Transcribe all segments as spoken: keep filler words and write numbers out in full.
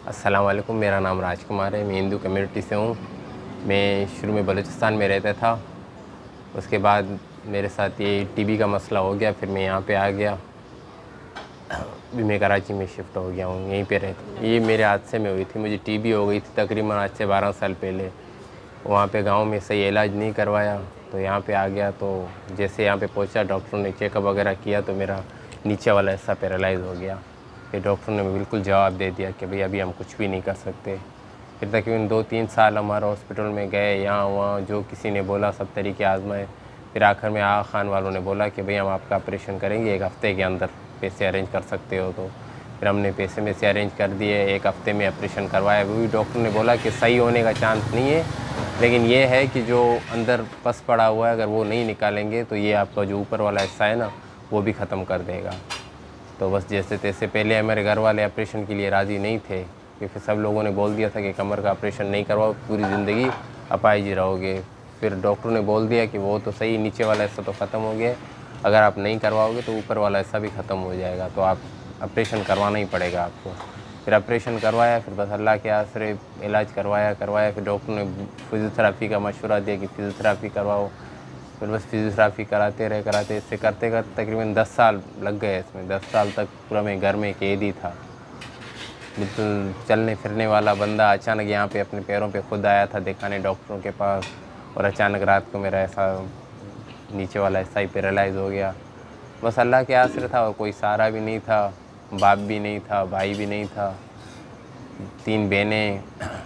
अस्सलाम वालेकुम, मेरा नाम राजकुमार है। मैं हिंदू कम्युनिटी से हूँ। मैं शुरू में बलूचिस्तान में रहता था। उसके बाद मेरे साथ ये टीबी का मसला हो गया, फिर मैं यहाँ पे आ गया। अभी मैं कराची में शिफ्ट हो गया हूँ, यहीं पे रहता। ये मेरे हादसे में हुई थी, मुझे टीबी हो गई थी तकरीबन आज से बारह साल पहले। वहाँ पे गांव में सही इलाज नहीं करवाया तो यहाँ पे आ गया। तो जैसे यहाँ पे पहुँचा, डॉक्टर ने चेकअप वगैरह किया तो मेरा नीचे वाला हिस्सा पैरालाइज हो गया। फिर डॉक्टर ने बिल्कुल जवाब दे दिया कि भाई अभी हम कुछ भी नहीं कर सकते। फिर तकरीबन दो तीन साल हमारा हॉस्पिटल में गए, यहाँ वहाँ जो किसी ने बोला सब तरीके आजमाए। फिर आखिर में आगा खान वालों ने बोला कि भाई हम आपका ऑपरेशन करेंगे, एक हफ़्ते के अंदर पैसे अरेंज कर सकते हो। तो फिर हमने पैसे में से अरेंज कर दिए, एक हफ़्ते में ऑपरेशन करवाया। वो भी डॉक्टर ने बोला कि सही होने का चांस नहीं है, लेकिन ये है कि जो अंदर पस पड़ा हुआ है अगर वो नहीं निकालेंगे तो ये आपका जो ऊपर वाला हिस्सा है ना वो भी ख़त्म कर देगा। तो बस जैसे तैसे, पहले हमारे घर वाले ऑपरेशन के लिए राज़ी नहीं थे क्योंकि सब लोगों ने बोल दिया था कि कमर का ऑपरेशन नहीं करवाओ, पूरी ज़िंदगी अपाहिज रहोगे। फिर डॉक्टर ने बोल दिया कि वो तो सही, नीचे वाला हिस्सा तो ख़त्म हो गया, अगर आप नहीं करवाओगे तो ऊपर वाला हिस्सा भी ख़त्म हो जाएगा, तो आप ऑपरेशन करवाना ही पड़ेगा आपको। फिर ऑपरेशन करवाया, फिर बस अल्लाह के आसरे इलाज करवाया करवाया फिर डॉक्टर ने फिज़ियोथेरेपी का मशवरा दिया कि फ़िज़ियोथेरेपी करवाओ। फिर बस फिज़ियोथेरेपी कराते रहे कराते इससे करते करते तकरीबन दस साल लग गए इसमें। दस साल तक पूरा मैं घर में कैदी था, बिल्कुल चलने फिरने वाला बंदा। अचानक यहाँ पे अपने पैरों पे खुद आया था दिखाने डॉक्टरों के पास, और अचानक रात को मेरा ऐसा नीचे वाला हिस्सा ही पैरालाइज़ हो गया। बस अल्लाह के आसरे था और कोई सहारा भी नहीं था, बाप भी नहीं था, भाई भी नहीं था। तीन बहनें,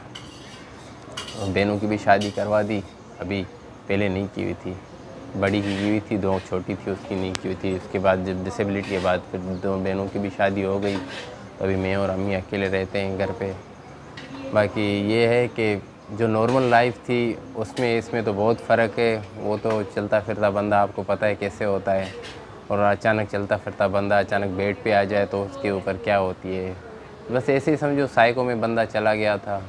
बहनों की भी शादी करवा दी अभी, पहले नहीं की हुई थी। बड़ी की हुई थी, दो छोटी थी उसकी नहीं की हुई थी। उसके बाद जब डिसेबिलिटी के बाद फिर दो बहनों की भी शादी हो गई, तो अभी मैं और अम्मी अकेले रहते हैं घर पे। बाकी ये है कि जो नॉर्मल लाइफ थी उसमें इसमें तो बहुत फ़र्क है। वो तो चलता फिरता बंदा, आपको पता है कैसे होता है, और अचानक चलता फिरता बंदा अचानक बेड पे आ जाए तो उसके ऊपर क्या होती है। बस ऐसे ही समझो साइको में बंदा चला गया था।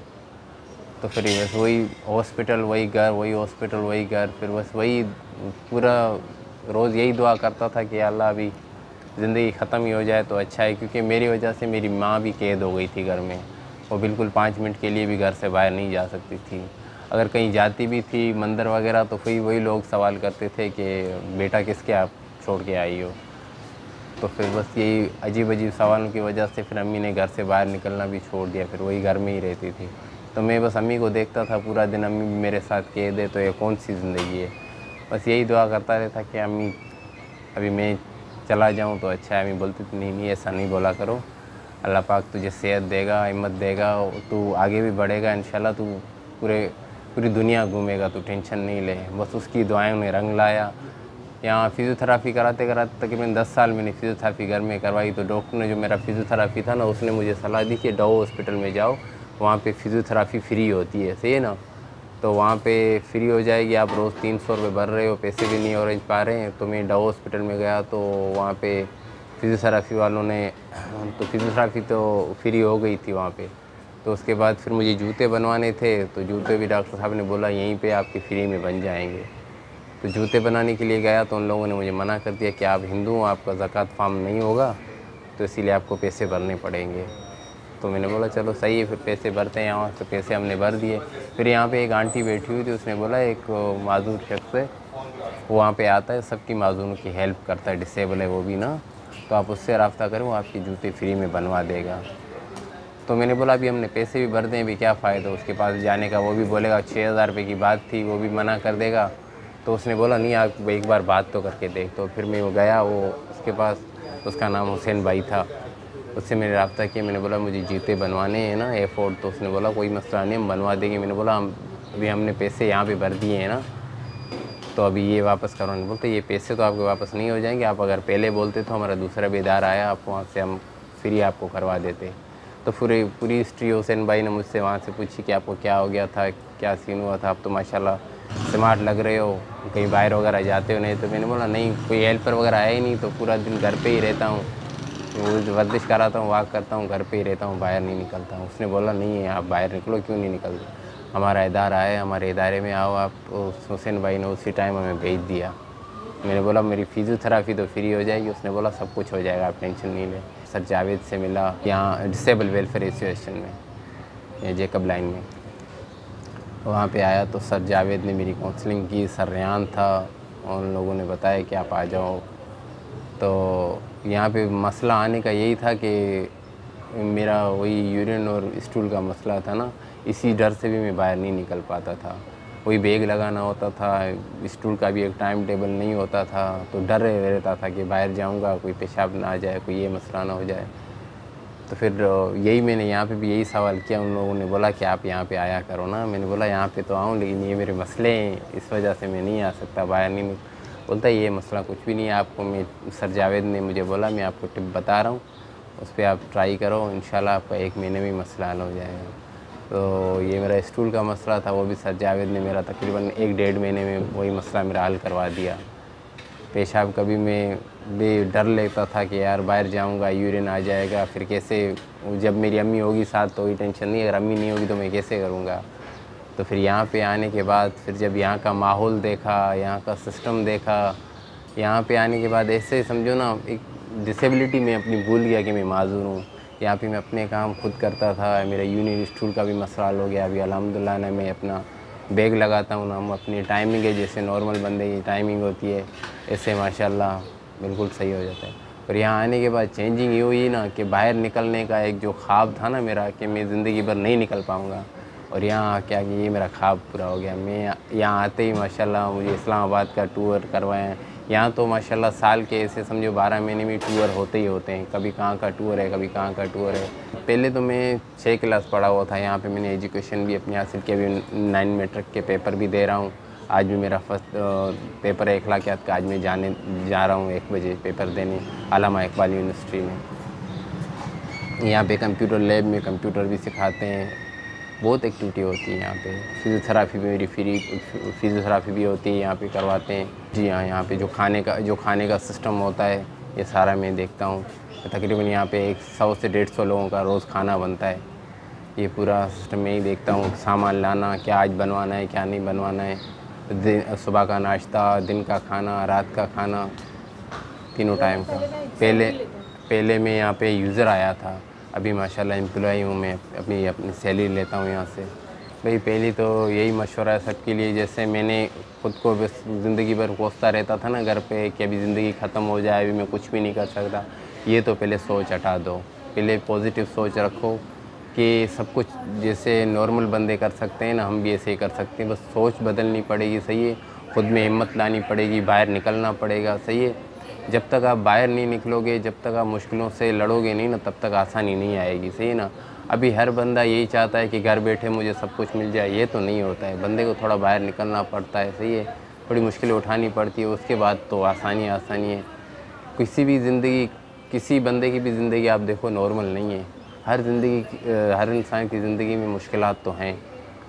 तो फिर बस वही हॉस्पिटल वही घर, वही हॉस्पिटल वही घर, फिर बस वही पूरा रोज़ यही दुआ करता था कि अल्लाह अभी ज़िंदगी ख़त्म ही हो जाए तो अच्छा है। क्योंकि मेरी वजह से मेरी माँ भी कैद हो गई थी घर में, वो बिल्कुल पाँच मिनट के लिए भी घर से बाहर नहीं जा सकती थी। अगर कहीं जाती भी थी मंदिर वगैरह तो फिर वही लोग सवाल करते थे कि बेटा किसके आप छोड़ के आई हो। तो फिर बस यही अजीब अजीब सवालों की वजह से फिर अम्मी ने घर से बाहर निकलना भी छोड़ दिया, फिर वही घर में ही रहती थी। तो मैं बस अम्मी को देखता था पूरा दिन, अम्मी भी मेरे साथ कैद है तो ये कौन सी ज़िंदगी है। बस यही दुआ करता रहता कि अम्मी अभी मैं चला जाऊं तो अच्छा है। अम्मी बोलती थी नहीं नहीं ऐसा नहीं बोला करो, अल्लाह पाक तुझे सेहत देगा, हिम्मत देगा, तू आगे भी बढ़ेगा इंशाल्लाह, तू पूरे पूरी दुनिया घूमेगा, तू टेंशन नहीं ले। बस उसकी दुआओं ने रंग लाया। यहाँ फ़िज़ियोथेरेपी कराते कराते तकरीबन दस साल मैंने फ़िज़ियोथेरेपी घर में करवाई। तो डॉक्टर ने जो मेरा फ़िज़ियोथेरेपी था ना, उसने मुझे सलाह दी कि डाउ हॉस्पिटल में जाओ, वहाँ पे फ़िज़ियोथेरेपी फ्री होती है, सही है ना। तो वहाँ पे फ्री हो जाएगी, आप रोज़ तीन सौ रुपये भर रहे हो, पैसे भी नहीं ऑरेंज पा रहे हैं। तो मैं डाउ हॉस्पिटल में गया तो वहाँ पे फ़िज़ियोथेरेपी वालों ने, तो फ़िज़ियोथेरेपी तो फ्री हो गई थी वहाँ पे। तो उसके बाद फिर मुझे जूते बनवाने थे, तो जूते भी डॉक्टर साहब ने बोला यहीं पे आपके फ्री में बन जाएंगे। तो जूते बनाने के लिए गया तो उन लोगों ने मुझे मना कर दिया कि आप हिंदू हो, आपका ज़कात फार्म नहीं होगा, तो इसीलिए आपको पैसे भरने पड़ेंगे। तो मैंने बोला चलो सही है, फिर पैसे भरते हैं। यहाँ से पैसे हमने भर दिए। फिर यहाँ पे एक आंटी बैठी हुई थी, उसने बोला एक माजूर शख्स है वो वहाँ पे आता है, सबकी माजूरों की हेल्प करता है, डिसेबल है वो भी ना, तो आप उससे रब्ता करें, वो आपकी जूते फ्री में बनवा देगा। तो मैंने बोला अभी हमने पैसे भी भर दें, अभी क्या फ़ायदा उसके पास जाने का, वो भी बोलेगा छः हज़ार रुपये की बात थी, वो भी मना कर देगा। तो उसने बोला नहीं आप एक बार बात तो करके देख। तो फिर मैं वो गया, वो उसके पास, उसका नाम हुसैन भाई था, उससे मैंने रब्ता किया। मैंने बोला मुझे जूते बनवाने हैं ना ए फोर। तो उसने बोला कोई मसला नहीं, हम बनवा देंगे। मैंने बोला हम अभी हमने पैसे यहाँ पे भर दिए हैं ना, तो अभी ये वापस करो। नहीं बोलते ये पैसे तो आपके वापस नहीं हो जाएंगे, आप अगर पहले बोलते तो हमारा दूसरा बेदार आया, आप वहाँ से हम फ्री आपको करवा देते। तो पूरी पूरी हिस्ट्री हुसैन भाई ने मुझसे वहाँ से पूछी कि आपको क्या हो गया था, क्या सीन हुआ था, आप तो माशाल्लाह स्मार्ट लग रहे हो, कहीं बाहर वगैरह जाते हो नहीं। तो मैंने बोला नहीं कोई हेल्पर वगैरह आया ही नहीं, तो पूरा दिन घर पे ही रहता हूँ, वर्जिश कराता हूँ, वॉक करता हूँ, घर पे ही रहता हूँ, बाहर नहीं निकलता हूँ। उसने बोला नहीं है आप बाहर निकलो, क्यों नहीं निकलते, हमारा इदारा है, हमारे इदारे में आओ आप। तो हुसैन भाई ने उसी टाइम हमें भेज दिया। मैंने बोला मेरी फिज़ियोथेरेपी तो फ्री हो जाएगी। उसने बोला सब कुछ हो जाएगा, आप टेंशन नहीं लें। सर जावेद से मिला यहाँ डिसेबल वेलफेयर एसोसिएशन में। जेकब लाइन में। वहाँ पे आया तो सर जावेद ने मेरी काउंसलिंग की, सर रेहान था, उन लोगों ने बताया कि आप आ जाओ। तो यहाँ पे मसला आने का यही था कि मेरा वही यूरिन और स्टूल का मसला था ना, इसी डर से भी मैं बाहर नहीं निकल पाता था। वही बैग लगाना होता था, स्टूल का भी एक टाइम टेबल नहीं होता था, तो डर रहता था कि बाहर जाऊंगा कोई पेशाब ना आ जाए, कोई ये मसला ना हो जाए। तो फिर यही मैंने यहाँ पे भी यही सवाल किया, उन लोगों ने बोला कि आप यहाँ पे आया करो ना। मैंने बोला यहाँ पे तो आऊँ, लेकिन ये मेरे मसले हैं, इस वजह से मैं नहीं आ सकता, बाहर नहीं। बोलता ये मसला कुछ भी नहीं है आपको, मैं सर जावेद ने मुझे बोला, मैं आपको टिप बता रहा हूँ, उस पर आप ट्राई करो, इंशाल्लाह आपका एक महीने में मसला हल हो जाएगा। तो ये मेरा स्टूल का मसला था, वो भी सर जावेद ने मेरा तकरीबन एक डेढ़ महीने में वही मसला मेरा हल करवा दिया। पेशाब कभी मैं भी डर लेता था कि यार बाहर जाऊंगा यूरिन आ जाएगा, फिर कैसे, जब मेरी अम्मी होगी साथ तो कोई टेंशन नहीं, अगर अम्मी नहीं होगी तो मैं कैसे करूंगा। तो फिर यहाँ पे आने के बाद फिर जब यहाँ का माहौल देखा, यहाँ का सिस्टम देखा, यहाँ पे आने के बाद ऐसे समझो ना, एक डिसेबिलिटी में अपनी भूल गया कि मैं माजूर हूँ। यहाँ पे मैं अपने काम खुद करता था, मेरा यूरिन स्टूल का भी मसला हल हो गया। अभी अल्हम्दुलिल्लाह ने मैं अपना बैग लगाता हूँ ना, हम अपनी टाइमिंग है, जैसे नॉर्मल बंदे की टाइमिंग होती है ऐसे माशाल्लाह बिल्कुल सही हो जाता है। और यहाँ आने के बाद चेंजिंग ये हुई ना कि बाहर निकलने का एक जो ख्वाब था ना मेरा कि मैं ज़िंदगी भर नहीं निकल पाऊँगा, और यहाँ आके आके ये मेरा ख्वाब पूरा हो गया। मैं यहाँ आते ही माशाल्लाह मुझे इस्लामाबाद का टूर करवाएं। यहाँ तो माशाल्लाह साल के ऐसे समझो बारह महीने में टूर होते ही होते हैं, कभी कहाँ का टूर है, कभी कहाँ का टूर है। पहले तो मैं छः क्लास पढ़ा हुआ था, यहाँ पे मैंने एजुकेशन भी अपनी हासिल की, अभी नाइन मैट्रिक के पेपर भी दे रहा हूँ। आज भी मेरा फर्स्ट पेपर है अखलाकियात का, आज मैं जाने जा रहा हूँ एक बजे पेपर देने अल्लामा इकबाल यूनिवर्सिटी में। यहाँ पे कंप्यूटर लैब में कंप्यूटर भी सिखाते हैं, बहुत एक्टिविटी होती है यहाँ पे। फिजियोथेरापी भी मेरी फ्री फिजियोथेरापी भी होती है, यहाँ पे करवाते हैं। जी हाँ, यहाँ पे जो खाने का जो खाने का सिस्टम होता है ये सारा मैं देखता हूँ। तकरीबन यहाँ पे एक सौ से डेढ़ सौ लोगों का रोज़ खाना बनता है, ये पूरा सिस्टम मैं ही देखता हूँ। सामान लाना, क्या आज बनवाना है क्या नहीं बनवाना है, दिन सुबह का नाश्ता, दिन का खाना, रात का खाना, तीनों टाइम का। पहले पहले मैं यहाँ पे यूज़र आया था, अभी माशाल्लाह एम्प्लॉई हूँ मैं, अपनी अपनी सैलरी लेता हूँ यहाँ से। भाई पहली तो यही मशवरा है सबके लिए, जैसे मैंने खुद को बस ज़िंदगी भर कोसता रहता था ना घर पे कि अभी ज़िंदगी ख़त्म हो जाए, अभी मैं कुछ भी नहीं कर सकता। ये तो पहले सोच हटा दो, पहले पॉजिटिव सोच रखो कि सब कुछ जैसे नॉर्मल बंदे कर सकते हैं ना, हम भी ऐसे ही कर सकते हैं। बस सोच बदलनी पड़ेगी, सही है, खुद में हिम्मत लानी पड़ेगी, बाहर निकलना पड़ेगा, सही है। जब तक आप बाहर नहीं निकलोगे, जब तक आप मुश्किलों से लड़ोगे नहीं ना, तब तक आसानी नहीं आएगी, सही है ना। अभी हर बंदा यही चाहता है कि घर बैठे मुझे सब कुछ मिल जाए, ये तो नहीं होता है। बंदे को थोड़ा बाहर निकलना पड़ता है, सही है, थोड़ी मुश्किलें उठानी पड़ती है, उसके बाद तो आसानी आसानी है। किसी भी ज़िंदगी, किसी बंदे की भी ज़िंदगी आप देखो नॉर्मल नहीं है। हर ज़िंदगी, हर इंसान की ज़िंदगी में मुश्किलात तो हैं,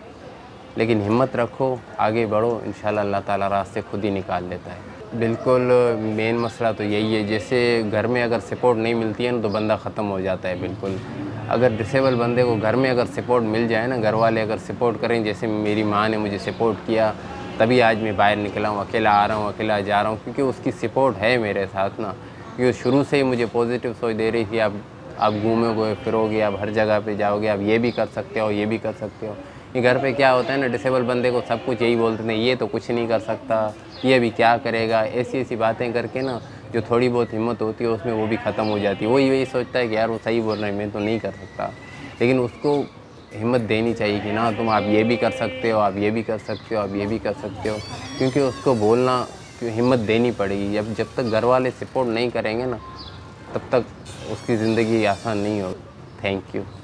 लेकिन हिम्मत रखो, आगे बढ़ो, इंशाल्लाह अल्लाह ताला रास्ते खुद ही निकाल लेता है। बिल्कुल मेन मसला तो यही है, जैसे घर में अगर सपोर्ट नहीं मिलती है ना तो बंदा ख़त्म हो जाता है बिल्कुल। अगर डिसेबल बंदे को घर में अगर सपोर्ट मिल जाए ना, घर वाले अगर सपोर्ट करें, जैसे मेरी माँ ने मुझे सपोर्ट किया, तभी आज मैं बाहर निकला हूँ, अकेला आ रहा हूँ, अकेला जा रहा हूँ, क्योंकि उसकी सपोर्ट है मेरे साथ ना। क्योंकि शुरू से ही मुझे पॉजिटिव सोच दे रही थी, आप आप घूमोगे फिरोगे, आप हर जगह पे जाओगे, आप ये भी कर सकते हो, ये भी कर सकते हो। ये घर पे क्या होता है ना, डिसेबल बंदे को सब कुछ यही बोलते हैं, ये तो कुछ नहीं कर सकता, ये भी क्या करेगा, ऐसी ऐसी बातें करके ना जो थोड़ी बहुत हिम्मत होती है उसमें वो भी ख़त्म हो जाती है। वो यही सोचता है कि यार वो सही बोल रहे हैं, मैं तो नहीं कर सकता। लेकिन उसको हिम्मत देनी चाहिए कि ना तुम आप ये भी कर सकते हो, आप ये भी कर सकते हो, आप ये भी कर सकते हो, क्योंकि उसको बोलना, हिम्मत देनी पड़ेगी। जब जब तक घर वाले सपोर्ट नहीं करेंगे ना, तब तक उसकी ज़िंदगी आसान नहीं हो। Thank you.